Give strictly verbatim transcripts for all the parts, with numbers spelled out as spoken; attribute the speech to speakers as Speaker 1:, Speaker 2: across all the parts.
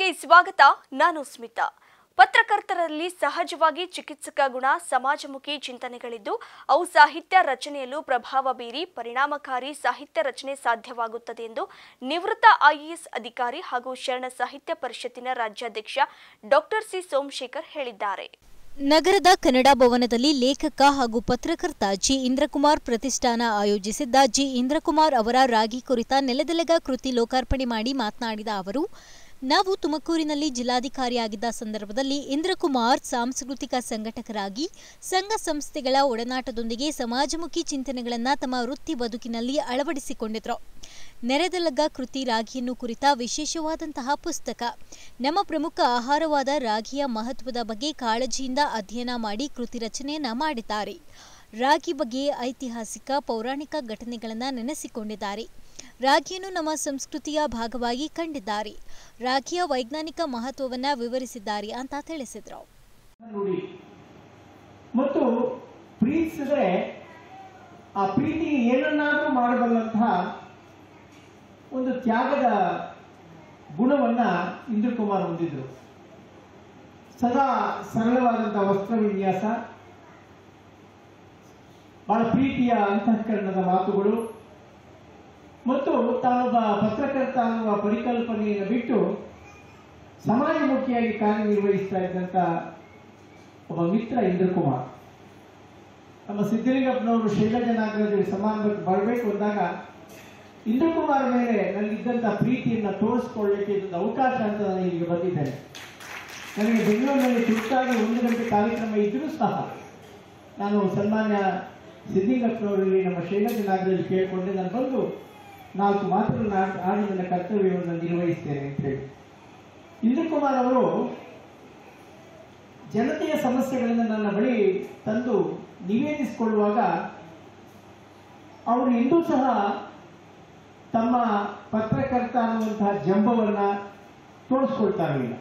Speaker 1: ನ್ಯೂಸ್ಗೆ ಸ್ವಾಗತ. ನಾನು ಸ್ಮಿತಾ. ಪತ್ರಕರ್ತರಲ್ಲಿ ಸಹಜವಾಗಿ ಚಿಕಿತ್ಸಕ ಗುಣ, ಸಮಾಜಮುಖಿ ಚಿಂತನೆಗಳಿದ್ದು ಅವು ಸಾಹಿತ್ಯ ರಚನೆಯಲ್ಲೂ ಪ್ರಭಾವ ಬೀರಿ ಪರಿಣಾಮಕಾರಿ ಸಾಹಿತ್ಯ ರಚನೆ ಸಾಧ್ಯವಾಗುತ್ತದೆ ಎಂದು ನಿವೃತ್ತ ಐಎಎಸ್ ಅಧಿಕಾರಿ ಹಾಗೂ ಶರಣ ಸಾಹಿತ್ಯ ಪರಿಷತ್ತಿನ ರಾಜ್ಯಾಧ್ಯಕ್ಷ ಡಾಕ್ಟರ್ ಸಿ ಸೋಮಶೇಖರ್ ಹೇಳಿದ್ದಾರೆ.
Speaker 2: ನಗರದ ಕನ್ನಡ ಭವನದಲ್ಲಿ ಲೇಖಕ ಹಾಗೂ ಪತ್ರಕರ್ತ ಜಿ ಇಂದ್ರಕುಮಾರ್ ಪ್ರತಿಷ್ಠಾನ ಆಯೋಜಿಸಿದ್ದ ಜಿ ಇಂದ್ರಕುಮಾರ್ ಅವರ ರಾಗಿ ಕುರಿತ ನೆಲದೆಲಗ ಕೃತಿ ಲೋಕಾರ್ಪಣೆ ಮಾಡಿ ಮಾತನಾಡಿದ ಅವರು, ನಾವು ತುಮಕೂರಿನಲ್ಲಿ ಜಿಲ್ಲಾಧಿಕಾರಿಯಾಗಿದ್ದ ಸಂದರ್ಭದಲ್ಲಿ ಇಂದ್ರಕುಮಾರ್ ಸಾಂಸ್ಕೃತಿಕ ಸಂಘಟಕರಾಗಿ ಸಂಘ ಸಂಸ್ಥೆಗಳ ಒಡನಾಟದೊಂದಿಗೆ ಸಮಾಜಮುಖಿ ಚಿಂತನೆಗಳನ್ನು ತಮ್ಮ ವೃತ್ತಿ ಬದುಕಿನಲ್ಲಿ ಅಳವಡಿಸಿಕೊಂಡಿದ್ರು. ನೆರೆದೆಲಗ ಕೃತಿ ರಾಗಿಯನ್ನು ಕುರಿತ ವಿಶೇಷವಾದಂತಹ ಪುಸ್ತಕ. ನಮ್ಮ ಪ್ರಮುಖ ಆಹಾರವಾದ ರಾಗಿಯ ಮಹತ್ವದ ಬಗ್ಗೆ ಕಾಳಜಿಯಿಂದ ಅಧ್ಯಯನ ಮಾಡಿ ಕೃತಿ ರಚನೆಯನ್ನ ಮಾಡಿದ್ದಾರೆ. ರಾಗಿ ಬಗ್ಗೆ ಐತಿಹಾಸಿಕ ಪೌರಾಣಿಕ ಘಟನೆಗಳನ್ನು ನೆನೆಸಿಕೊಂಡಿದ್ದಾರೆ. ರಾಗಿಯನ್ನು ನಮ್ಮ ಸಂಸ್ಕೃತಿಯ ಭಾಗವಾಗಿ ಕಂಡಿದ್ದಾರೆ. ರಾಗಿಯ ವೈಜ್ಞಾನಿಕ ಮಹತ್ವವನ್ನು ವಿವರಿಸಿದ್ದಾರೆ ಅಂತ ತಿಳಿಸಿದ್ರು.
Speaker 3: ಮತ್ತು ಪ್ರೀತಿಸಿದ್ರೆ ಆ ಪ್ರೀತಿ ಏನನ್ನಾದರೂ ಮಾಡಬಲ್ಲಂತಹ ಒಂದು ತ್ಯಾಗದ ಗುಣವನ್ನ ಇಂದ್ರಕುಮಾರ್ ಹೊಂದಿದ್ರು. ಸದಾ ಸರಳವಾದಂತಹ ವಸ್ತ್ರ ವಿನ್ಯಾಸ, ಬಹಳ ಪ್ರೀತಿಯ ಅಂತಃಕರಣದ ಮಾತುಗಳು ಮತ್ತು ತಾನೊಬ್ಬ ಪತ್ರಕರ್ತ ಅನ್ನುವ ಪರಿಕಲ್ಪನೆಯನ್ನು ಬಿಟ್ಟು ಸಮಾಜಮುಖಿಯಾಗಿ ಕಾರ್ಯನಿರ್ವಹಿಸ್ತಾ ಇದ್ದಂತ ಒಬ್ಬ ಮಿತ್ರ ಇಂದ್ರಕುಮಾರ್. ನಮ್ಮ ಸಿದ್ದಲಿಂಗಪ್ಪನವರು ಶೈಲಜನಾಗರಾಜರು ಸಮಾರಂಭಕ್ಕೆ ಬರಬೇಕು ಅಂದಾಗ ಇಂದ್ರಕುಮಾರ್ ಮೇಲೆ ನನ್ನಿದ್ದಂಥ ಪ್ರೀತಿಯನ್ನು ತೋರಿಸ್ಕೊಳ್ಳಲಿಕ್ಕೆ ಇದೊಂದು ಅವಕಾಶ ಅಂತ ನಾನು ಇಲ್ಲಿಗೆ ಬಂದಿದ್ದೇನೆ. ನನಗೆ ಬೆಂಗಳೂರಿನಲ್ಲಿ ತುರ್ತಾಗಿ ಒಂದು ಗಂಟೆ ಕಾರ್ಯಕ್ರಮ ಇದ್ದರೂ ಸಹ ನಾನು ಸನ್ಮಾನ್ಯ ಸಿದ್ದಲಿಂಗಪ್ಪನವರಲ್ಲಿ ನಮ್ಮ ಶೈಲಜನಾಗರಾಜರು ಕೇಳಿಕೊಂಡೆ ನಾನು ಬಂದು ನಾಲ್ಕು ಮಾತುಗಳನ್ನು ಆಡಿ ನನ್ನ ಕರ್ತವ್ಯವನ್ನು ನಿರ್ವಹಿಸ್ತೇನೆ ಅಂತ ಹೇಳಿ. ಇಂದ್ರಕುಮಾರ್ ಅವರು ಜನತೆಯ ಸಮಸ್ಯೆಗಳನ್ನು ನನ್ನ ಬಳಿ ತಂದು ನಿವೇದಿಸಿಕೊಳ್ಳುವಾಗ ಅವರು ಇಂದೂ ಸಹ ತಮ್ಮ ಪತ್ರಕರ್ತ ಅನ್ನುವಂತಹ ಜಂಬವನ್ನ ತೋರಿಸ್ಕೊಳ್ತಾ ಇರಲಿಲ್ಲ.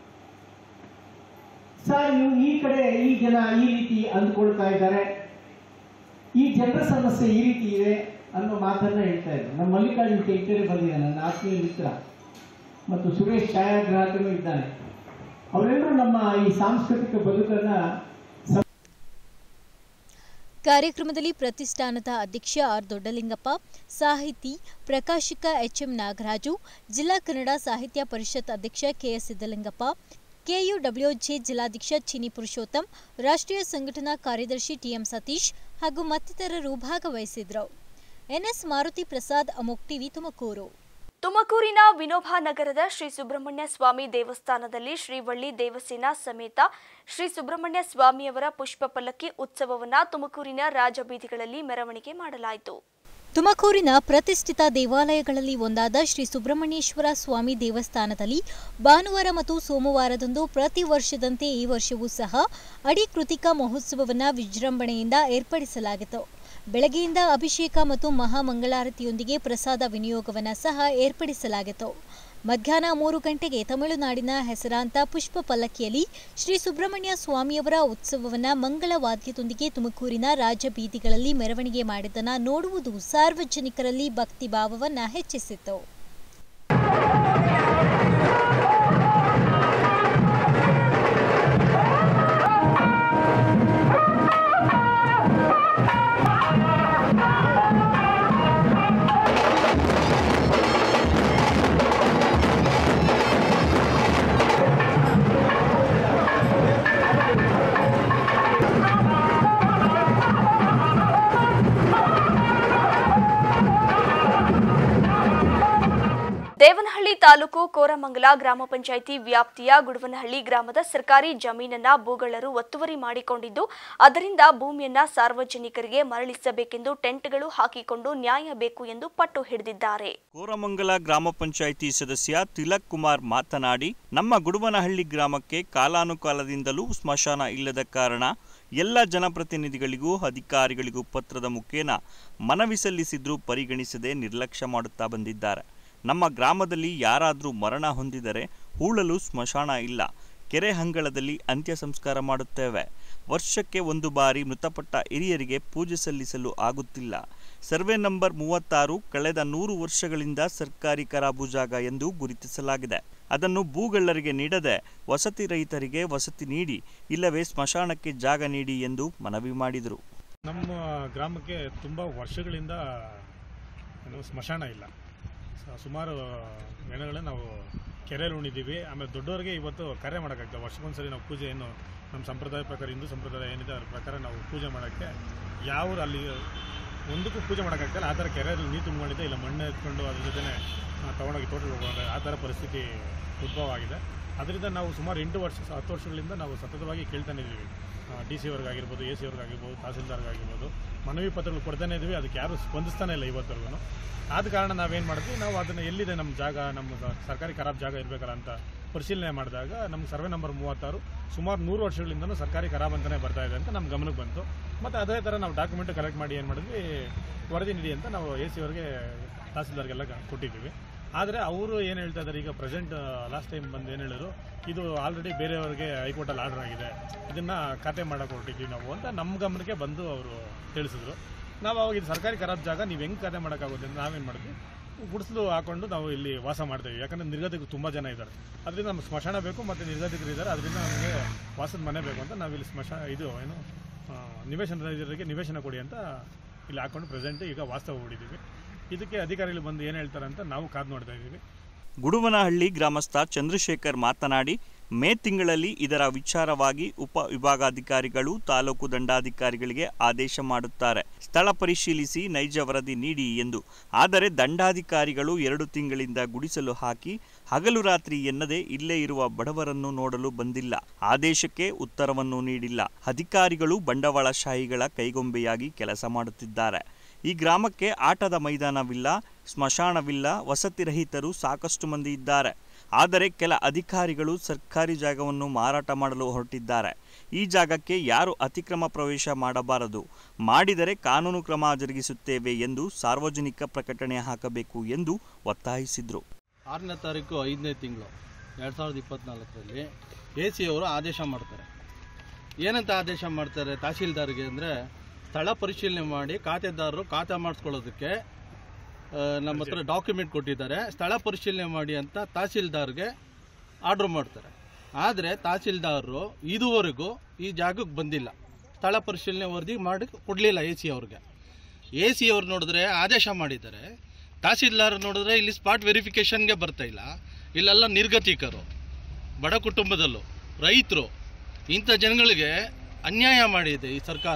Speaker 3: ಸರ್, ನೀವು ಈ ಕಡೆ ಈ ಜನ ಈ ರೀತಿ ಅಂದ್ಕೊಳ್ತಾ ಇದ್ದಾರೆ, ಈ ಜನರ ಸಮಸ್ಯೆ ಈ ರೀತಿ ಇದೆ ಅನ್ನೋ ಮಾತನ್ನ ಹೇಳ್ತಾ ಇದ್ರು. ನಮ್ಮ ಮಲ್ಲಿಕಾರ್ಜುನ್ ಕೆಂಚೇರಿ ಬಂದಿದ್ದಾನೆ, ನನ್ನ ಆತ್ಮೀಯ ಮಿತ್ರ, ಮತ್ತು ಸುರೇಶ್ ಛಾಯಾಗ್ರಾಹಕರು ಇದ್ದಾನೆ. ಅವರೆಲ್ಲರೂ ನಮ್ಮ ಈ ಸಾಂಸ್ಕೃತಿಕ ಬದುಕನ್ನ.
Speaker 2: ಕಾರ್ಯಕ್ರಮದಲ್ಲಿ ಪ್ರತಿಷ್ಠಾನದ ಅಧ್ಯಕ್ಷ ಆರ್ ದೊಡ್ಡಲಿಂಗಪ್ಪ, ಸಾಹಿತಿ ಪ್ರಕಾಶಕ ಎಚ್ಎಂ ನಾಗರಾಜು, ಜಿಲ್ಲಾ ಕನ್ನಡ ಸಾಹಿತ್ಯ ಪರಿಷತ್ ಅಧ್ಯಕ್ಷ ಕೆಎಸ್ ಸಿದ್ದಲಿಂಗಪ್ಪ, ಕೆಯುಡಬ್ಲ್ಯೂಜೆ ಜಿಲ್ಲಾಧ್ಯಕ್ಷ ಚಿನಿ ಪುರುಷೋತ್ತಮ್, ರಾಷ್ಟ್ರೀಯ ಸಂಘಟನಾ ಕಾರ್ಯದರ್ಶಿ ಟಿಎಂ ಸತೀಶ್ ಹಾಗೂ ಮತ್ತಿತರರು ಭಾಗವಹಿಸಿದ್ರು. ಎನ್ಎಸ್ ಮಾರುತಿ ಪ್ರಸಾದ್, ಅಮೋಕ್ ಟಿವಿ, ತುಮಕೂರು.
Speaker 1: ತುಮಕೂರಿನ ವಿನೋಬಾ ನಗರದ ಶ್ರೀ ಸುಬ್ರಹ್ಮಣ್ಯ ಸ್ವಾಮಿ ದೇವಸ್ಥಾನದಲ್ಲಿ ಶ್ರೀವಳ್ಳಿ ದೇವಸೇನಾ ಸಮೇತ ಶ್ರೀ ಸುಬ್ರಹ್ಮಣ್ಯ ಸ್ವಾಮಿಯವರ ಪುಷ್ಪ ಪಲ್ಲಕ್ಕಿ ಉತ್ಸವವನ್ನು ತುಮಕೂರಿನ ರಾಜಬೀದಿಗಳಲ್ಲಿ ಮೆರವಣಿಗೆ ಮಾಡಲಾಯಿತು.
Speaker 2: ತುಮಕೂರಿನ ಪ್ರತಿಷ್ಠಿತ ದೇವಾಲಯಗಳಲ್ಲಿ ಒಂದಾದ ಶ್ರೀ ಸುಬ್ರಹ್ಮಣ್ಯೇಶ್ವರ ಸ್ವಾಮಿ ದೇವಸ್ಥಾನದಲ್ಲಿ ಭಾನುವಾರ ಮತ್ತು ಸೋಮವಾರದಂದು ಪ್ರತಿ ವರ್ಷದಂತೆ ಈ ವರ್ಷವೂ ಸಹ ಅಡಿ ಕೃತಿಕಾ ಮಹೋತ್ಸವವನ್ನು ವಿಜೃಂಭಣೆಯಿಂದ ಏರ್ಪಡಿಸಲಾಗಿತ್ತು. ಬೆಳಗ್ಗೆಯಿಂದ ಅಭಿಷೇಕ ಮತ್ತು ಮಹಾಮಂಗಳಾರತಿಯೊಂದಿಗೆ ಪ್ರಸಾದ ವಿನಿಯೋಗವನ್ನು ಸಹ ಏರ್ಪಡಿಸಲಾಗಿತ್ತು. ಮಧ್ಯಾಹ್ನ ಮೂರು ಗಂಟೆಗೆ ತಮಿಳುನಾಡಿನ ಹೆಸರಾಂತ ಪುಷ್ಪ ಪಲ್ಲಕ್ಕಿಯಲ್ಲಿ ಶ್ರೀ ಸುಬ್ರಹ್ಮಣ್ಯ ಸ್ವಾಮಿಯವರ ಉತ್ಸವವನ್ನು ಮಂಗಳ ವಾದ್ಯದೊಂದಿಗೆ ತುಮಕೂರಿನ ರಾಜಬೀದಿಗಳಲ್ಲಿ ಮೆರವಣಿಗೆ ಮಾಡಿದ್ದನ್ನು ನೋಡುವುದು ಸಾರ್ವಜನಿಕರಲ್ಲಿ ಭಕ್ತಿ ಭಾವವನ್ನು ಹೆಚ್ಚಿಸಿತ್ತು.
Speaker 1: ದೇವನಹಳ್ಳಿ ತಾಲೂಕು ಕೋರಮಂಗಲ ಗ್ರಾಮ ಪಂಚಾಯಿತಿ ವ್ಯಾಪ್ತಿಯ ಗುಡವನಹಳ್ಳಿ ಗ್ರಾಮದ ಸರ್ಕಾರಿ ಜಮೀನನ್ನ ಭೂಗಳರು ಒತ್ತುವರಿ ಮಾಡಿಕೊಂಡಿದ್ದು ಅದರಿಂದ ಭೂಮಿಯನ್ನ ಸಾರ್ವಜನಿಕರಿಗೆ ಮರಳಿಸಬೇಕೆಂದು ಟೆಂಟ್ಗಳು ಹಾಕಿಕೊಂಡು ನ್ಯಾಯ ಬೇಕು ಎಂದು ಪಟ್ಟು ಹಿಡಿದಿದ್ದಾರೆ.
Speaker 4: ಕೋರಮಂಗಲ ಗ್ರಾಮ ಪಂಚಾಯಿತಿ ಸದಸ್ಯ ತಿಲಕ್ ಕುಮಾರ್ ಮಾತನಾಡಿ, ನಮ್ಮ ಗುಡವನಹಳ್ಳಿ ಗ್ರಾಮಕ್ಕೆ ಕಾಲಾನುಕಾಲದಿಂದಲೂ ಸ್ಮಶಾನ ಇಲ್ಲದ ಕಾರಣ ಎಲ್ಲ ಜನಪ್ರತಿನಿಧಿಗಳಿಗೂ ಅಧಿಕಾರಿಗಳಿಗೂ ಪತ್ರದ ಮುಖೇನ ಮನವಿ ಸಲ್ಲಿಸಿದ್ರೂ ಪರಿಗಣಿಸದೆ ನಿರ್ಲಕ್ಷ್ಯ ಮಾಡುತ್ತಾ ಬಂದಿದ್ದಾರೆ. ನಮ್ಮ ಗ್ರಾಮದಲ್ಲಿ ಯಾರಾದರೂ ಮರಣ ಹೊಂದಿದರೆ ಹೂಳಲು ಸ್ಮಶಾನ ಇಲ್ಲ. ಕೆರೆ ಹಂಗಳದಲ್ಲಿ ಅಂತ್ಯ ಸಂಸ್ಕಾರ ಮಾಡುತ್ತೇವೆ. ವರ್ಷಕ್ಕೆ ಒಂದು ಬಾರಿ ಮೃತಪಟ್ಟ ಹಿರಿಯರಿಗೆ ಪೂಜೆ ಸಲ್ಲಿಸಲು ಆಗುತ್ತಿಲ್ಲ. ಸರ್ವೆ ನಂಬರ್ ಮೂವತ್ತಾರು ಕಳೆದ ನೂರು ವರ್ಷಗಳಿಂದ ಸರ್ಕಾರಿ ಖರಾಬು ಜಾಗ ಎಂದು ಗುರುತಿಸಲಾಗಿದೆ. ಅದನ್ನು ಭೂಗಳ್ಳರಿಗೆ ನೀಡದೆ ವಸತಿ ರಹಿತರಿಗೆ ವಸತಿ ನೀಡಿ ಇಲ್ಲವೇ ಸ್ಮಶಾನಕ್ಕೆ ಜಾಗ ನೀಡಿ ಎಂದು ಮನವಿ ಮಾಡಿದರು.
Speaker 5: ನಮ್ಮ ಗ್ರಾಮಕ್ಕೆ ತುಂಬ ವರ್ಷಗಳಿಂದ ಏನು ಸ್ಮಶಾನ ಇಲ್ಲ. ಸುಮಾರು ದಿನಗಳೇ ನಾವು ಕೆರೆಯಲ್ಲಿ ಉಣಿದ್ದೀವಿ. ಆಮೇಲೆ ದೊಡ್ಡವರಿಗೆ ಇವತ್ತು ಕರೆ ಮಾಡೋಕ್ಕಾಗ್ತದೆ. ವರ್ಷಕ್ಕೊಂದ್ಸರಿ ನಾವು ಪೂಜೆ ಏನು ನಮ್ಮ ಸಂಪ್ರದಾಯ ಪ್ರಕಾರ, ಹಿಂದೂ ಸಂಪ್ರದಾಯ ಏನಿದೆ ಅದ್ರ ಪ್ರಕಾರ ನಾವು ಪೂಜೆ ಮಾಡೋಕ್ಕೆ ಯಾವ ಅಲ್ಲಿ ಒಂದಕ್ಕೂ ಪೂಜೆ ಮಾಡೋಕ್ಕಾಗ್ತಲ್ಲ. ಆ ಥರ ಕೆರೆಯಲ್ಲಿ ನೀರು ತುಂಬಿಕೊಂಡಿದೆ, ಇಲ್ಲ ಮಣ್ಣು ಎತ್ಕೊಂಡು ಅದ್ರ ಜೊತೆ ತೊಗೊಂಡೋಗಿ ತೋಟಕ್ಕೆ ಹೋಗೋದು ಆ ಥರ ಪರಿಸ್ಥಿತಿ ಉದ್ಭವ ಆಗಿದೆ. ಅದರಿಂದ ನಾವು ಸುಮಾರು ಎಂಟು ವರ್ಷ ಹತ್ತು ವರ್ಷಗಳಿಂದ ನಾವು ಸತತವಾಗಿ ಕೇಳ್ತಾನೆ ಇದ್ದೀವಿ. ಡಿ ಸಿ ಅವ್ರಿಗಾಗಿರ್ಬೋದು, ಎ ಸಿ ಅವ್ರಿಗಾಗಿರ್ಬೋದು, ತಹಸೀಲ್ದಾರ್ಗಾಗಿರ್ಬೋದು ಮನವಿ ಪತ್ರಗಳು ಕೊಡ್ತಾನೆ ಇದ್ದೀವಿ. ಅದಕ್ಕೆ ಯಾರೂ ಸ್ಪಂದಿಸ್ತಾನೆ ಇಲ್ಲ ಇವತ್ತರೆಗೂ. ಆದ ಕಾರಣ ನಾವೇನು ಮಾಡಿದ್ವಿ, ನಾವು ಅದನ್ನು ಎಲ್ಲಿದೆ ನಮ್ಮ ಜಾಗ, ನಮ್ಮ ಸರ್ಕಾರಿ ಖರಾಬ್ ಜಾಗ ಇರಬೇಕಲ್ಲ ಅಂತ ಪರಿಶೀಲನೆ ಮಾಡಿದಾಗ ನಮ್ಮ ಸರ್ವೆ ನಂಬರ್ ಮೂವತ್ತಾರು ಸುಮಾರು ನೂರು ವರ್ಷಗಳಿಂದಲೂ ಸರ್ಕಾರಿ ಖರಾಬ್ ಅಂತಲೇ ಬರ್ತಾ ಇದೆ ಅಂತ ನಮ್ಮ ಗಮನಕ್ಕೆ ಬಂತು. ಮತ್ತು ಅದೇ ಥರ ನಾವು ಡಾಕ್ಯುಮೆಂಟ್ ಕಲೆಕ್ಟ್ ಮಾಡಿ ಏನು ಮಾಡಿದ್ವಿ, ವರದಿ ನೀಡಿ ಅಂತ ನಾವು ಎ ಸಿ ಅವ್ರಿಗೆ ತಹಸೀಲ್ದಾರ್ಗೆಲ್ಲ ಕೊಟ್ಟಿದ್ದೀವಿ. ಆದರೆ ಅವರು ಏನು ಹೇಳ್ತಾ ಇದ್ದಾರೆ, ಈಗ ಪ್ರೆಸೆಂಟ್ ಲಾಸ್ಟ್ ಟೈಮ್ ಬಂದು ಏನು ಹೇಳಿದ್ರು, ಇದು ಆಲ್ರೆಡಿ ಬೇರೆಯವ್ರಿಗೆ ಹೈಕೋರ್ಟಲ್ಲಿ ಆರ್ಡರ್ ಆಗಿದೆ, ಇದನ್ನು ಖಾತೆ ಮಾಡೋಕೆ ಹೊರಟಿದ್ದೀವಿ ನಾವು ಅಂತ ನಮ್ಮ ಗಮನಕ್ಕೆ ಬಂದು ಅವರು ತಿಳಿಸಿದ್ರು. ನಾವು ಅವಾಗ ಇದು ಸರ್ಕಾರಿ ಖರಾಬ್ ಜಾಗ, ನೀವು ಹೆಂಗೆ ಖಾತೆ ಮಾಡೋಕ್ಕಾಗುತ್ತೆ ಅಂತ ನಾವೇನು ಮಾಡಿದ್ವಿ, ಗುಡಿಸಲು ಹಾಕೊಂಡು ನಾವು ಇಲ್ಲಿ ವಾಸ ಮಾಡ್ತೀವಿ. ಯಾಕಂದರೆ ನಿರ್ಗತಿಕರು ತುಂಬ ಜನ ಇದ್ದಾರೆ, ಅದರಿಂದ ನಮ್ಗೆ ಸ್ಮಶಾನ ಬೇಕು ಮತ್ತು ನಿರ್ಗತಿಕರು ಇದ್ದಾರೆ, ಅದರಿಂದ ನಮಗೆ ವಾಸದ ಮನೆ ಬೇಕು ಅಂತ ನಾವಿಲ್ಲಿ ಸ್ಮಶಾನ ಇದು ಏನು ನಿವೇಶನ ರಹಿತರಿಗೆ ನಿವೇಶನ ಕೊಡಿ ಅಂತ ಇಲ್ಲಿ ಹಾಕೊಂಡು ಪ್ರೆಸೆಂಟ್ ಈಗ ವಾಸ್ತವ ಹೂಡಿದ್ದೀವಿ. ಇದಕ್ಕೆ ಅಧಿಕಾರಿಗಳು ಬಂದು ಏನು ಹೇಳ್ತಾರೆ ಅಂತ ನಾವು ಕಾದು ನೋಡ್ತಾ ಇದ್ದೀವಿ.
Speaker 4: ಗುಡುವನಹಳ್ಳಿ ಗ್ರಾಮಸ್ಥ ಚಂದ್ರಶೇಖರ್ ಮಾತನಾಡಿ, ಮೇ ತಿಂಗಳಲ್ಲಿ ಇದರ ವಿಚಾರವಾಗಿ ಉಪ ವಿಭಾಗಾಧಿಕಾರಿಗಳು ತಾಲೂಕು ದಂಡಾಧಿಕಾರಿಗಳಿಗೆ ಆದೇಶ ಮಾಡುತ್ತಾರೆ, ಸ್ಥಳ ಪರಿಶೀಲಿಸಿ ನೈಜ ವರದಿ ನೀಡಿ ಎಂದು. ಆದರೆ ದಂಡಾಧಿಕಾರಿಗಳು ಎರಡು ತಿಂಗಳಿಂದ ಗುಡಿಸಲು ಹಾಕಿ ಹಗಲು ರಾತ್ರಿ ಎನ್ನದೇ ಇಲ್ಲೇ ಇರುವ ಬಡವರನ್ನು ನೋಡಲು ಬಂದಿಲ್ಲ, ಆದೇಶಕ್ಕೆ ಉತ್ತರವನ್ನು ನೀಡಿಲ್ಲ. ಅಧಿಕಾರಿಗಳು ಬಂಡವಾಳಶಾಹಿಗಳ ಕೈಗೊಂಬೆಯಾಗಿ ಕೆಲಸ ಮಾಡುತ್ತಿದ್ದಾರೆ. ಈ ಗ್ರಾಮಕ್ಕೆ ಆಟದ ಮೈದಾನವಿಲ್ಲ, ಸ್ಮಶಾನವಿಲ್ಲ, ವಸತಿ ರಹಿತರು ಸಾಕಷ್ಟು ಮಂದಿ ಇದ್ದಾರೆ. ಆದರೆ ಕೆಲ ಅಧಿಕಾರಿಗಳು ಸರ್ಕಾರಿ ಜಾಗವನ್ನು ಮಾರಾಟ ಮಾಡಲು ಹೊರಟಿದ್ದಾರೆ. ಈ ಜಾಗಕ್ಕೆ ಯಾರು ಅತಿಕ್ರಮ ಪ್ರವೇಶ ಮಾಡಬಾರದು, ಮಾಡಿದರೆ ಕಾನೂನು ಕ್ರಮ ಜರುಗಿಸುತ್ತೇವೆ ಎಂದು ಸಾರ್ವಜನಿಕ ಪ್ರಕಟಣೆ ಹಾಕಬೇಕು ಎಂದು ಒತ್ತಾಯಿಸಿದರು.
Speaker 6: ಆರನೇ ತಾರೀಕು ಐದನೇ ತಿಂಗಳು ಎರಡು ಸಾವಿರದ ಇಪ್ಪತ್ನಾಲ್ಕರಲ್ಲಿ ಎ ಸಿ ಅವರು ಆದೇಶ ಮಾಡ್ತಾರೆ. ಏನಂತ ಆದೇಶ ಮಾಡ್ತಾರೆ ತಹಸೀಲ್ದಾರ್ಗೆ ಅಂದರೆ, ಸ್ಥಳ ಪರಿಶೀಲನೆ ಮಾಡಿ ಖಾತೆದಾರರು ಖಾತೆ ಮಾಡಿಸ್ಕೊಳ್ಳೋದಕ್ಕೆ ನಮ್ಮ ಹತ್ರ ಡಾಕ್ಯುಮೆಂಟ್ ಕೊಟ್ಟಿದ್ದಾರೆ, ಸ್ಥಳ ಪರಿಶೀಲನೆ ಮಾಡಿ ಅಂತ ತಹಸೀಲ್ದಾರ್ಗೆ ಆರ್ಡ್ರ್ ಮಾಡ್ತಾರೆ. ಆದರೆ ತಹಸೀಲ್ದಾರರು ಇದುವರೆಗೂ ಈ ಜಾಗಕ್ಕೆ ಬಂದಿಲ್ಲ, ಸ್ಥಳ ಪರಿಶೀಲನೆ ವರದಿ ಮಾಡಿ ಕೊಡಲಿಲ್ಲ ಎ ಸಿ ಅವ್ರಿಗೆ. ಎ ಸಿ ಅವ್ರು ನೋಡಿದ್ರೆ ಆದೇಶ ಮಾಡಿದ್ದಾರೆ, ತಹಸೀಲ್ದಾರ್ ನೋಡಿದ್ರೆ ಇಲ್ಲಿ ಸ್ಪಾಟ್ ವೆರಿಫಿಕೇಷನ್ಗೆ ಬರ್ತಾ ಇಲ್ಲ. ಇಲ್ಲೆಲ್ಲ ನಿರ್ಗತಿಕರು, ಬಡ ಕುಟುಂಬದಲ್ಲೂ ರೈತರು, ಇಂಥ ಜನಗಳಿಗೆ ಅನ್ಯಾಯ ಮಾಡಿದೆ ಈ ಸರ್ಕಾರ.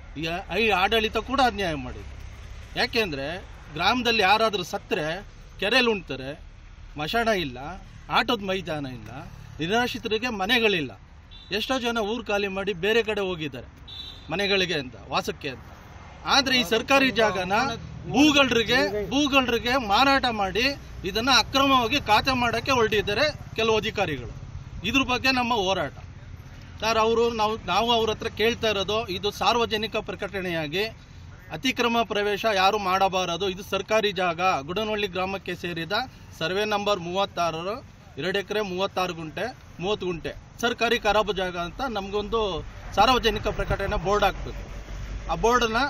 Speaker 6: ಈ ಆಡಳಿತ ಕೂಡ ಅನ್ಯಾಯ ಮಾಡಿದೆ. ಯಾಕೆಂದರೆ ಗ್ರಾಮದಲ್ಲಿ ಯಾರಾದರೂ ಸತ್ತರೆ ಕೆರೆಯಲ್ಲಿ ಉಣ್ತಾರೆ, ಮಶಾಣ ಇಲ್ಲ, ಆಟದ ಮೈದಾನ ಇಲ್ಲ, ನಿರಾಶ್ರಿತರಿಗೆ ಮನೆಗಳಿಲ್ಲ. ಎಷ್ಟೋ ಜನ ಊರು ಖಾಲಿ ಮಾಡಿ ಬೇರೆ ಕಡೆ ಹೋಗಿದ್ದಾರೆ ಮನೆಗಳಿಗೆ ಅಂತ, ವಾಸಕ್ಕೆ ಅಂತ. ಆದರೆ ಈ ಸರ್ಕಾರಿ ಜಾಗನ ಭೂಗಳ್ಳರಿಗೆ ಭೂಗಳ್ಳರಿಗೆ ಮಾರಾಟ ಮಾಡಿ ಇದನ್ನು ಅಕ್ರಮವಾಗಿ ಖಾತೆ ಮಾಡೋಕ್ಕೆ ಹೊರಟಿದ್ದಾರೆ ಕೆಲವು ಅಧಿಕಾರಿಗಳು. ಇದ್ರ ಬಗ್ಗೆ ನಮ್ಮ ಹೋರಾಟ ಸರ್. ಅವರು ನಾವು ನಾವು ಅವ್ರ ಹತ್ರ ಕೇಳ್ತಾ ಇರೋದು, ಇದು ಸಾರ್ವಜನಿಕ ಪ್ರಕಟಣೆಯಾಗಿ ಅತಿಕ್ರಮ ಪ್ರವೇಶ ಯಾರು ಮಾಡಬಾರದು, ಇದು ಸರ್ಕಾರಿ ಜಾಗ, ಗುಡನಹಳ್ಳಿ ಗ್ರಾಮಕ್ಕೆ ಸೇರಿದ ಸರ್ವೆ ನಂಬರ್ ಮೂವತ್ತಾರರು ಎರಡು ಎಕರೆ ಮೂವತ್ತಾರು ಗುಂಟೆ ಮೂವತ್ತು ಗುಂಟೆ ಸರ್ಕಾರಿ ಖರಾಬು ಜಾಗ ಅಂತ ನಮಗೊಂದು ಸಾರ್ವಜನಿಕ ಪ್ರಕಟಣೆ ಬೋರ್ಡ್ ಹಾಕಬೇಕು. ಆ ಬೋರ್ಡನ್ನು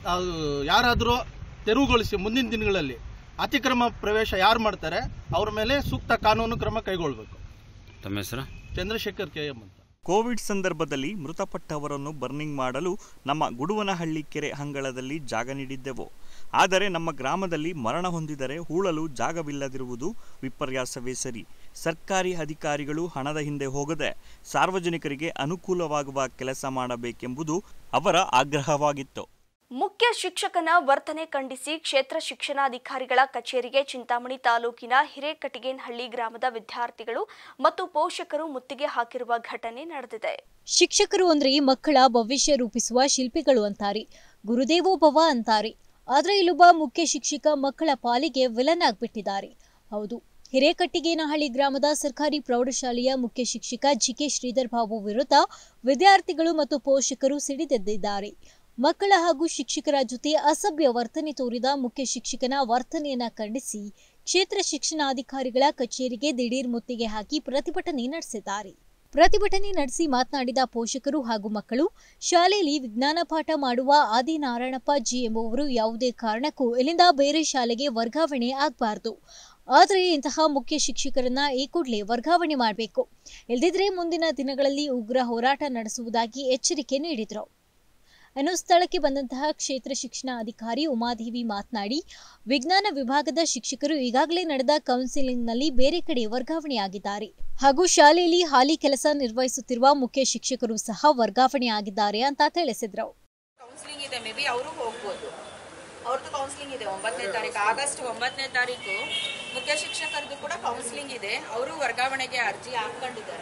Speaker 6: ಯಾರಾದರೂ ತೆರವುಗೊಳಿಸಿ ಮುಂದಿನ ದಿನಗಳಲ್ಲಿ ಅತಿಕ್ರಮ ಪ್ರವೇಶ ಯಾರು ಮಾಡ್ತಾರೆ ಅವ್ರ ಮೇಲೆ ಸೂಕ್ತ ಕಾನೂನು ಕ್ರಮ ಕೈಗೊಳ್ಳಬೇಕು.
Speaker 7: ತಮ್ಮ ಹೆಸರು?
Speaker 6: ಚಂದ್ರಶೇಖರ್ ಕೆ ಎಂ ಅಂತ.
Speaker 4: ಕೋವಿಡ್ ಸಂದರ್ಭದಲ್ಲಿ ಮೃತಪಟ್ಟವರನ್ನು ಬರ್ನಿಂಗ್ ಮಾಡಲು ನಮ್ಮ ಗುಡುವನಹಳ್ಳಿ ಕೆರೆ ಅಂಗಳದಲ್ಲಿ ಜಾಗ ನೀಡಿದ್ದೆವು. ಆದರೆ ನಮ್ಮ ಗ್ರಾಮದಲ್ಲಿ ಮರಣ ಹೊಂದಿದರೆ ಹೂಳಲು ಜಾಗವಿಲ್ಲದಿರುವುದು ವಿಪರ್ಯಾಸವೇ ಸರಿ. ಸರ್ಕಾರಿ ಅಧಿಕಾರಿಗಳು ಹಣದ ಹಿಂದೆ ಹೋಗದೆ ಸಾರ್ವಜನಿಕರಿಗೆ ಅನುಕೂಲವಾಗುವ ಕೆಲಸ ಮಾಡಬೇಕೆಂಬುದು ಅವರ ಆಗ್ರಹವಾಗಿತ್ತು.
Speaker 1: ಮುಖ್ಯ ಶಿಕ್ಷಕನ ವರ್ತನೆ ಖಂಡಿಸಿ ಕ್ಷೇತ್ರ ಶಿಕ್ಷಣಾಧಿಕಾರಿಗಳ ಕಚೇರಿಗೆ ಚಿಂತಾಮಣಿ ತಾಲೂಕಿನ ಹಿರೇಕಟಿಗೇನಹಳ್ಳಿ ಗ್ರಾಮದ ವಿದ್ಯಾರ್ಥಿಗಳು ಮತ್ತು ಪೋಷಕರು ಮುತ್ತಿಗೆ ಹಾಕಿರುವ ಘಟನೆ ನಡೆದಿದೆ.
Speaker 2: ಶಿಕ್ಷಕರು ಅಂದ್ರೆ ಮಕ್ಕಳ ಭವಿಷ್ಯ ರೂಪಿಸುವ ಶಿಲ್ಪಿಗಳು ಅಂತಾರೆ, ಗುರುದೇವೋಭವ ಅಂತಾರೆ. ಆದ್ರೆ ಇಲ್ಲೊಬ್ಬ ಮುಖ್ಯ ಶಿಕ್ಷಕ ಮಕ್ಕಳ ಪಾಲಿಗೆ ವಿಲನ್ ಆಗ್ಬಿಟ್ಟಿದ್ದಾರೆ. ಹೌದು, ಹಿರೇಕಟ್ಟಿಗೇನಹಳ್ಳಿ ಗ್ರಾಮದ ಸರ್ಕಾರಿ ಪ್ರೌಢಶಾಲೆಯ ಮುಖ್ಯ ಶಿಕ್ಷಕ ಜಿಕೆ ಶ್ರೀಧರ್ ಬಾಬು ವಿರುದ್ಧ ವಿದ್ಯಾರ್ಥಿಗಳು ಮತ್ತು ಪೋಷಕರು ಸಿಡಿದೆದ್ದಿದ್ದಾರೆ. ಮಕ್ಕಳ ಹಾಗೂ ಶಿಕ್ಷಕರ ಜೊತೆ ಅಸಭ್ಯ ವರ್ತನೆ ತೋರಿದ ಮುಖ್ಯ ಶಿಕ್ಷಕನ ವರ್ತನೆಯನ್ನ ಖಂಡಿಸಿ ಕ್ಷೇತ್ರ ಶಿಕ್ಷಣಾಧಿಕಾರಿಗಳ ಕಚೇರಿಗೆ ದಿಢೀರ್ ಮುತ್ತಿಗೆ ಹಾಕಿ ಪ್ರತಿಭಟನೆ ನಡೆಸಿದ್ದಾರೆ. ಪ್ರತಿಭಟನೆ ನಡೆಸಿ ಮಾತನಾಡಿದ ಪೋಷಕರು ಹಾಗೂ ಮಕ್ಕಳು, ಶಾಲೆಯಲ್ಲಿ ವಿಜ್ಞಾನ ಪಾಠ ಮಾಡುವ ಆದಿನಾರಾಯಣಪ್ಪ ಜಿ ಎಂಬುವರು ಯಾವುದೇ ಕಾರಣಕ್ಕೂ ಇಲ್ಲಿಂದ ಬೇರೆ ಶಾಲೆಗೆ ವರ್ಗಾವಣೆ ಆಗಬಾರದು. ಆದರೆ ಇಂತಹ ಮುಖ್ಯ ಶಿಕ್ಷಕರನ್ನ ಈ ಕೂಡಲೇ ವರ್ಗಾವಣೆ ಮಾಡಬೇಕು, ಇಲ್ಲದಿದ್ದರೆ ಮುಂದಿನ ದಿನಗಳಲ್ಲಿ ಉಗ್ರ ಹೋರಾಟ ನಡೆಸುವುದಾಗಿ ಎಚ್ಚರಿಕೆ ನೀಡಿದರು. ಇನ್ನು ಸ್ಥಳಕ್ಕೆ ಬಂದಂತಹ ಕ್ಷೇತ್ರ ಶಿಕ್ಷಣ ಅಧಿಕಾರಿ ಉಮಾದೇವಿ ಮಾತನಾಡಿ, ವಿಜ್ಞಾನ ವಿಭಾಗದ ಶಿಕ್ಷಕರು ಈಗಾಗಲೇ ನಡೆದ ಕೌನ್ಸಿಲಿಂಗ್ನಲ್ಲಿ ಬೇರೆ ಕಡೆ ವರ್ಗಾವಣೆಯಾಗಿದ್ದಾರೆ ಹಾಗೂ ಶಾಲೆಯಲ್ಲಿ ಹಾಲಿ ಕೆಲಸ ನಿರ್ವಹಿಸುತ್ತಿರುವ ಮುಖ್ಯ ಶಿಕ್ಷಕರು ಸಹ ವರ್ಗಾವಣೆಯಾಗಿದ್ದಾರೆ ಅಂತ ತಿಳಿಸಿದರು.
Speaker 7: ಕೌನ್ಸಿಲಿಂಗ್ ಇದೆ, ಮೇ ಬಿ ಅವರು ಹೋಗ್ಬೋದು. ಅವ್ರದ್ದು ಕೌನ್ಸಿಲಿಂಗ್ ಇದೆ ಒಂಬತ್ತನೇ ತಾರೀಕು ಆಗಸ್ಟ್ ಒಂಬತ್ತನೇ ತಾರೀಕು ಮುಖ್ಯ ಶಿಕ್ಷಕರದ್ದು ಕೂಡ ಕೌನ್ಸಿಲಿಂಗ್ ಇದೆ. ಅವರು ವರ್ಗಾವಣೆಗೆ ಅರ್ಜಿ ಹಾಕೊಂಡಿದ್ದಾರೆ.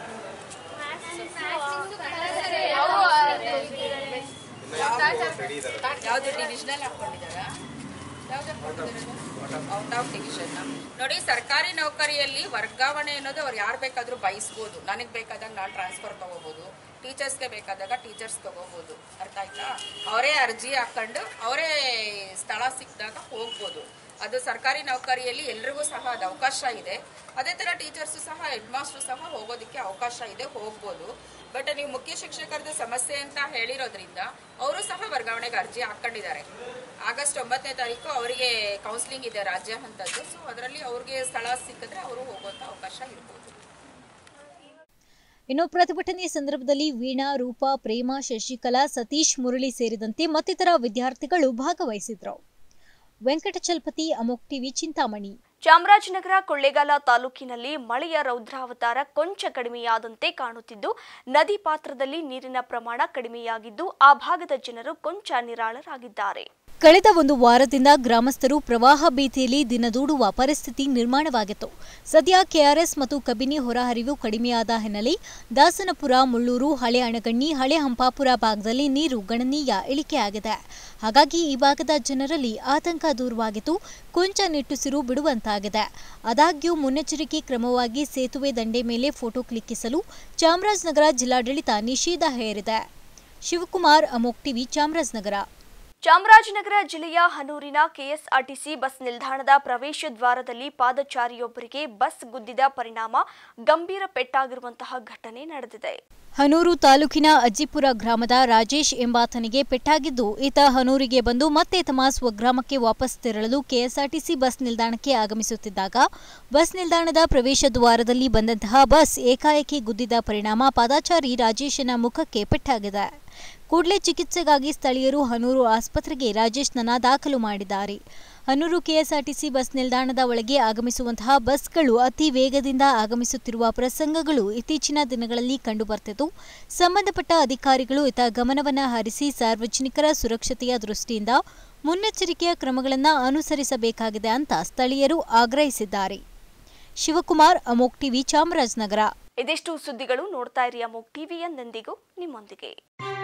Speaker 7: ಯಾವ್ದು ಡಿವಿಷನಲ್ ಹಾಕೊಂಡಿದಾರ? Out of division. ನೋಡಿ, ಸರ್ಕಾರಿ ನೌಕರಿಯಲ್ಲಿ ವರ್ಗಾವಣೆ ಅನ್ನೋದು ಅವ್ರು ಯಾರು ಬೇಕಾದ್ರೂ ಬಯಸ್ಬೋದು. ನನಗೆ ಬೇಕಾದಾಗ ನಾನು ಟ್ರಾನ್ಸ್ಫರ್ ತಗೋಬಹುದು, ಟೀಚರ್ಸ್ಗೆ ಬೇಕಾದಾಗ ಟೀಚರ್ಸ್ ತಗೋಬಹುದು. ಅರ್ಥ ಆಯ್ತಾ? ಅವರೇ ಅರ್ಜಿ ಹಾಕೊಂಡು ಅವರೇ ಸ್ಥಳ ಸಿಕ್ಕಿದಾಗ ಹೋಗ್ಬೋದು. ಅದು ಸರ್ಕಾರಿ ನೌಕರಿಯಲ್ಲಿ ಎಲ್ರಿಗೂ ಸಹ ಅದು ಅವಕಾಶ ಇದೆ. ಅದೇ ಥರ ಟೀಚರ್ಸು ಸಹ ಹೆಡ್ ಮಾಸ್ಟರ್ ಸಹ ಹೋಗೋದಕ್ಕೆ ಅವಕಾಶ ಇದೆ, ಹೋಗ್ಬೋದು. ಬಟ್ ನೀವು ಮುಖ್ಯ ಶಿಕ್ಷಕರದ ಸಮಸ್ಯೆ ಅಂತ ಹೇಳಿರೋದ್ರಿಂದ ಅವರು ಸಹ ವರ್ಗಾವಣೆಗೆ ಅರ್ಜಿ ಹಾಕೊಂಡಿದ್ದಾರೆ. ಆಗಸ್ಟ್ ಒಂಬತ್ತನೇ ತಾರೀಕು ಅವರಿಗೆ ಕೌನ್ಸಿಲಿಂಗ್ ಇದೆ ರಾಜ್ಯ ಹಂತದ್ದು. ಸೊ ಅದರಲ್ಲಿ ಅವ್ರಿಗೆ ಸ್ಥಳ ಸಿಕ್ಕಿದ್ರೆ ಅವರು ಹೋಗುವಂತ ಅವಕಾಶ ಇರ್ಬೋದು.
Speaker 2: ಇನ್ನು ಪ್ರತಿಭಟನೆ ಸಂದರ್ಭದಲ್ಲಿ ವೀಣಾ, ರೂಪಾ, ಪ್ರೇಮ, ಶಶಿಕಲಾ, ಸತೀಶ್, ಮುರಳಿ ಸೇರಿದಂತೆ ಮತ್ತಿತರ ವಿದ್ಯಾರ್ಥಿಗಳು ಭಾಗವಹಿಸಿದ್ರು. ವೆಂಕಟಚಲಪತಿ, ಅಮೋಕ್ ಟಿವಿ, ಚಿಂತಾಮಣಿ.
Speaker 1: ಚಾಮರಾಜನಗರ ಕೊಳ್ಳೇಗಾಲ ತಾಲೂಕಿನಲ್ಲಿ ಮಳೆಯ ರೌದ್ರಾವತಾರ ಕೊಂಚ ಕಡಿಮೆಯಾದಂತೆ ಕಾಣುತ್ತಿದ್ದು, ನದಿ ಪಾತ್ರದಲ್ಲಿ ನೀರಿನ ಪ್ರಮಾಣ ಕಡಿಮೆಯಾಗಿದ್ದು ಆ ಭಾಗದ ಜನರು ಕೊಂಚ ನಿರಾಳರಾಗಿದ್ದಾರೆ.
Speaker 2: ಕಳೆದ ಒಂದು ವಾರದಿಂದ ಗ್ರಾಮಸ್ಥರು ಪ್ರವಾಹ ಭೀತಿಯಲ್ಲಿ ದಿನದೂಡುವ ಪರಿಸ್ಥಿತಿ ನಿರ್ಮಾಣವಾಗಿತ್ತು. ಸದ್ಯ ಕೆಆರ್ಎಸ್ ಮತ್ತು ಕಬಿನಿ ಹೊರಹರಿವು ಕಡಿಮೆಯಾದ ಹಿನ್ನೆಲೆ ದಾಸನಪುರ, ಮುಳ್ಳೂರು, ಹಳೆ ಅಣಗಣ್ಣಿ, ಹಳೆ ಹಂಪಾಪುರ ಭಾಗದಲ್ಲಿ ನೀರು ಗಣನೀಯ ಇಳಿಕೆಯಾಗಿದೆ. ಹಾಗಾಗಿ ಈ ಭಾಗದ ಜನರಲ್ಲಿ ಆತಂಕ ದೂರವಾಗಿದ್ದು ಕೊಂಚ ನಿಟ್ಟುಸಿರು ಬಿಡುವಂತಾಗಿದೆ. ಆದಾಗ್ಯೂ ಮುನ್ನೆಚ್ಚರಿಕೆ ಕ್ರಮವಾಗಿ ಸೇತುವೆ ದಂಡೆ ಮೇಲೆ ಫೋಟೋ ಕ್ಲಿಕ್ಕಿಸಲು ಚಾಮರಾಜನಗರ ಜಿಲ್ಲಾಡಳಿತ ನಿಷೇಧ ಹೇರಿದೆ. ಶಿವಕುಮಾರ್, ಅಮೋಕ್ ಟಿವಿ, ಚಾಮರಾಜನಗರ.
Speaker 1: ಚಾಮರಾಜನಗರ ಜಿಲ್ಲೆಯ ಹನೂರಿನ ಕೆಎಸ್ಆರ್ಟಿಸಿ ಬಸ್ ನಿಲ್ದಾಣದ ಪ್ರವೇಶ ದ್ವಾರದಲ್ಲಿ ಪಾದಚಾರಿಯೊಬ್ಬರಿಗೆ ಬಸ್ ಗುದ್ದಿದ ಪರಿಣಾಮ ಗಂಭೀರ ಪೆಟ್ಟಾಗಿರುವಂತಹ ಘಟನೆ ನಡೆದಿದೆ.
Speaker 2: ಹನೂರು ತಾಲೂಕಿನ ಅಜ್ಜಿಪುರ ಗ್ರಾಮದ ರಾಜೇಶ್ ಎಂಬಾತನಿಗೆ ಪೆಟ್ಟಾಗಿದ್ದು, ಈತ ಹನೂರಿಗೆ ಬಂದು ಮತ್ತೆ ತಮ್ಮ ಸ್ವಗ್ರಾಮಕ್ಕೆ ವಾಪಸ್ ತೆರಳಲು ಕೆಎಸ್ಆರ್ಟಿಸಿ ಬಸ್ ನಿಲ್ದಾಣಕ್ಕೆ ಆಗಮಿಸುತ್ತಿದ್ದಾಗ ಬಸ್ ನಿಲ್ದಾಣದ ಪ್ರವೇಶ ದ್ವಾರದಲ್ಲಿ ಬಂದಂತಹ ಬಸ್ ಏಕಾಏಕಿ ಗುದ್ದಿದ ಪರಿಣಾಮ ಪಾದಚಾರಿ ರಾಜೇಶನ ಮುಖಕ್ಕೆ ಪೆಟ್ಟಾಗಿದೆ. ಕೂಡಲೇ ಚಿಕಿತ್ಸೆಗಾಗಿ ಸ್ಥಳೀಯರು ಹನೂರು ಆಸ್ಪತ್ರೆಗೆ ರಾಜೇಶ್ನನ್ನ ದಾಖಲು ಮಾಡಿದ್ದಾರೆ. ಹನೂರು ಕೆಎಸ್ಆರ್ಟಿಸಿ ಬಸ್ ನಿಲ್ದಾಣದ ಒಳಗೆ ಆಗಮಿಸುವಂತಹ ಬಸ್ಗಳು ಅತಿ ವೇಗದಿಂದ ಆಗಮಿಸುತ್ತಿರುವ ಪ್ರಸಂಗಗಳು ಇತ್ತೀಚಿನ ದಿನಗಳಲ್ಲಿ ಕಂಡುಬರ್ತಿದ್ದು, ಸಂಬಂಧಪಟ್ಟ ಅಧಿಕಾರಿಗಳು ಇತ್ತ ಗಮನವನ್ನು ಹರಿಸಿ ಸಾರ್ವಜನಿಕರ ಸುರಕ್ಷತೆಯ ದೃಷ್ಟಿಯಿಂದ ಮುನ್ನೆಚ್ಚರಿಕೆಯ ಕ್ರಮಗಳನ್ನು ಅನುಸರಿಸಬೇಕಾಗಿದೆ ಅಂತ ಸ್ಥಳೀಯರು ಆಗ್ರಹಿಸಿದ್ದಾರೆ. ಶಿವಕುಮಾರ್, ಅಮೋಕ್ ಟಿವಿ, ಚಾಮರಾಜನಗರ.
Speaker 1: ಇದಿಷ್ಟು ಸುದ್ದಿಗಳು. ನೋಡ್ತಾ ಇರಿ ಅಮೋಕ್ ಟಿವಿ, ಎಂದೆಂದಿಗೂ ನಿಮ್ಮೊಂದಿಗೆ.